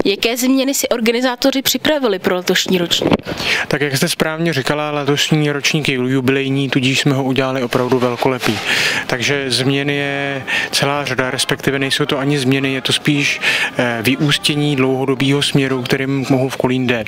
Jaké změny si organizátoři připravili pro letošní ročník? Tak jak jste správně říkala, letošní ročník je jubilejní, tudíž jsme ho udělali opravdu velkolepý. Takže změny je celá řada, respektive nejsou to ani změny, je to spíš vyústění dlouhodobého směru, kterým mohu v Kolín jde.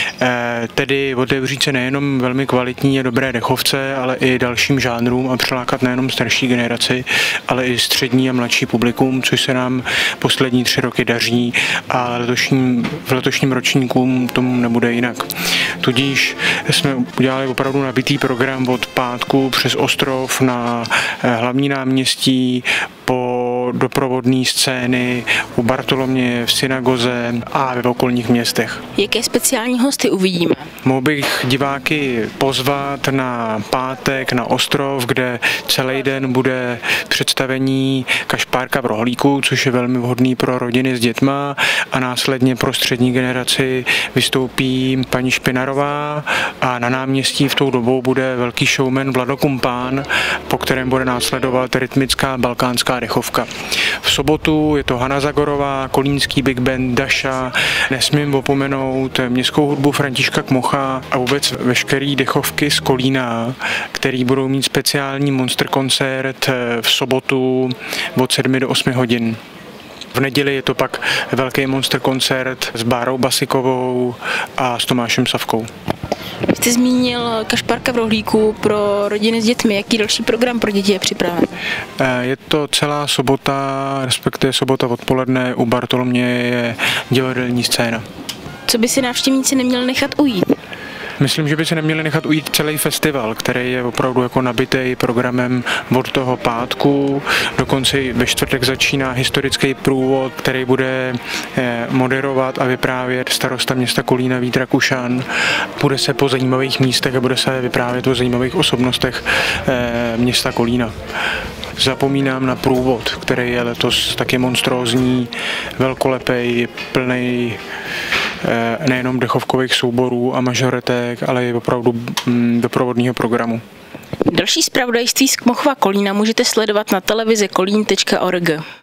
Tedy otevřít se nejenom velmi kvalitní a dobré dechovce, ale i dalším žánrům a přilákat nejenom starší generaci, ale i střední a mladší publikum, což se nám poslední 3 roky daří a v letošním ročníku tomu nebude jinak. Tudíž jsme udělali opravdu nabitý program od pátku přes Ostrov na hlavní náměstí po doprovodné scény u Bartoloměje, v synagoze a ve okolních městech. Jaké speciální hosty uvidíme? Mohl bych diváky pozvat na pátek na Ostrov, kde celý den bude představení Kašpárka v rohlíku, což je velmi vhodný pro rodiny s dětma, a následně pro střední generaci vystoupí paní Špinarová a na náměstí v tou dobou bude velký showman Vlado Kumpán, po kterém bude následovat rytmická balkánská dechovka. V sobotu je to Hana Zagorová, kolínský big band Daša, nesmím opomenout městskou hudbu Františka Kmocha a vůbec veškerý dechovky z Kolína, který budou mít speciální monster koncert v sobotu od 7 do 8 hodin. V neděli je to pak velký monster koncert s Bárou Basikovou a s Tomášem Savkou. Vy jste zmínil Kašpárka v rohlíku pro rodiny s dětmi. Jaký další program pro děti je připraven? Je to celá sobota, respektive sobota odpoledne u Bartoloměje je divadelní scéna. Co by si návštěvníci neměli nechat ujít? Myslím, že by se neměli nechat ujít celý festival, který je opravdu jako nabitý programem od toho pátku. Dokonce ve čtvrtek začíná historický průvod, který bude moderovat a vyprávět starosta města Kolína Vít Rakušan. Bude se po zajímavých místech a bude se vyprávět o zajímavých osobnostech města Kolína. Zapomínám na průvod, který je letos taky monstrózní, velkolepý, plný nejenom dechovkových souborů a mažoretek, ale i opravdu doprovodného programu. Další zpravodajství z Kmochova Kolína můžete sledovat na televizi kolín.org.